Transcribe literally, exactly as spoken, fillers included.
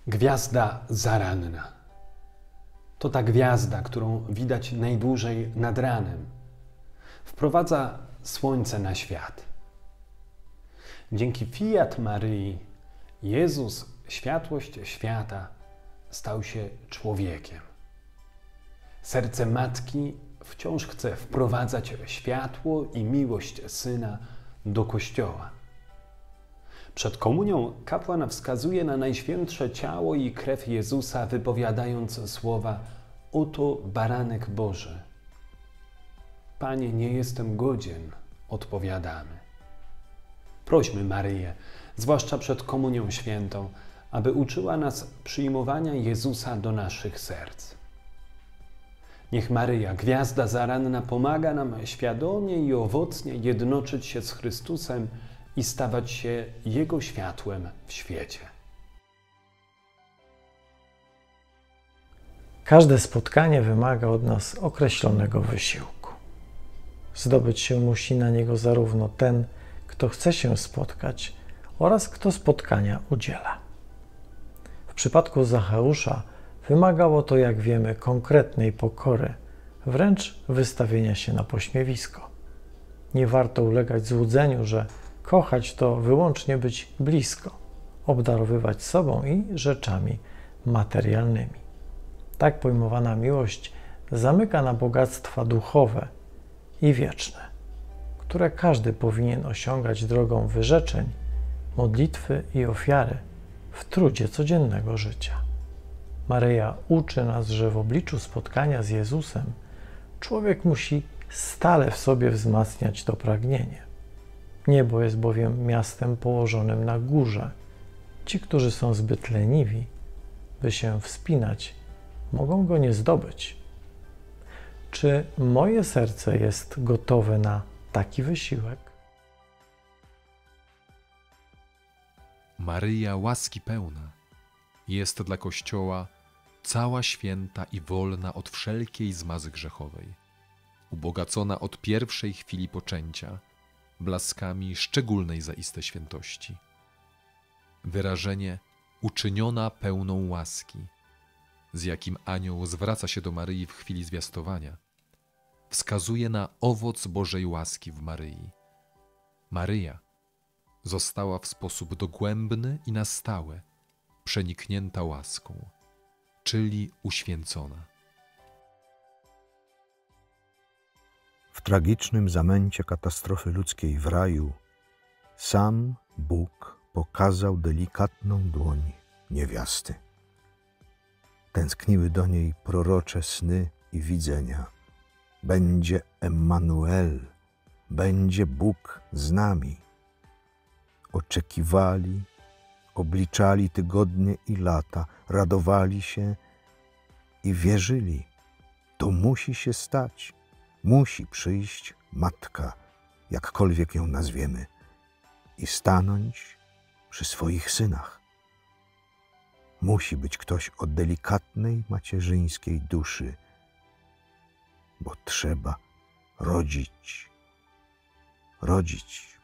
Gwiazda zaranna. To ta gwiazda, którą widać najdłużej nad ranem. Wprowadza słońce na świat. Dzięki fiat Maryi Jezus, światłość świata, stał się człowiekiem. Serce Matki wciąż chce wprowadzać światło i miłość Syna do Kościoła. Przed komunią kapłan wskazuje na najświętsze ciało i krew Jezusa, wypowiadając słowa: oto baranek Boży. Panie, nie jestem godzien, odpowiadamy. Prośmy Maryję, zwłaszcza przed komunią świętą, aby uczyła nas przyjmowania Jezusa do naszych serc. Niech Maryja, gwiazda zaranna, pomaga nam świadomie i owocnie jednoczyć się z Chrystusem i stawać się Jego światłem w świecie. Każde spotkanie wymaga od nas określonego wysiłku. Zdobyć się musi na niego zarówno ten, kto chce się spotkać, oraz kto spotkania udziela. W przypadku Zacheusza wymagało to, jak wiemy, konkretnej pokory, wręcz wystawienia się na pośmiewisko. Nie warto ulegać złudzeniu, że kochać to wyłącznie być blisko, obdarowywać sobą i rzeczami materialnymi. Tak pojmowana miłość zamyka na bogactwa duchowe i wieczne, które każdy powinien osiągać drogą wyrzeczeń, modlitwy i ofiary w trudzie codziennego życia. Maryja uczy nas, że w obliczu spotkania z Jezusem człowiek musi stale w sobie wzmacniać to pragnienie. Niebo jest bowiem miastem położonym na górze. Ci, którzy są zbyt leniwi, by się wspinać, mogą go nie zdobyć. Czy moje serce jest gotowe na taki wysiłek? Maryja, łaski pełna, jest dla Kościoła cała święta i wolna od wszelkiej zmazy grzechowej, ubogacona od pierwszej chwili poczęcia blaskami szczególnej zaiste świętości. Wyrażenie uczyniona pełną łaski, z jakim anioł zwraca się do Maryi w chwili zwiastowania, wskazuje na owoc Bożej łaski w Maryi. Maryja została w sposób dogłębny i na stałe przeniknięta łaską, czyli uświęcona. W tragicznym zamęcie katastrofy ludzkiej w raju sam Bóg pokazał delikatną dłoń niewiasty. Tęskniły do niej prorocze sny i widzenia. Będzie Emmanuel, będzie Bóg z nami. Oczekiwali, obliczali tygodnie i lata, radowali się i wierzyli. To musi się stać. Musi przyjść Matka, jakkolwiek ją nazwiemy, i stanąć przy swoich synach. Musi być ktoś o delikatnej macierzyńskiej duszy, bo trzeba rodzić, rodzić.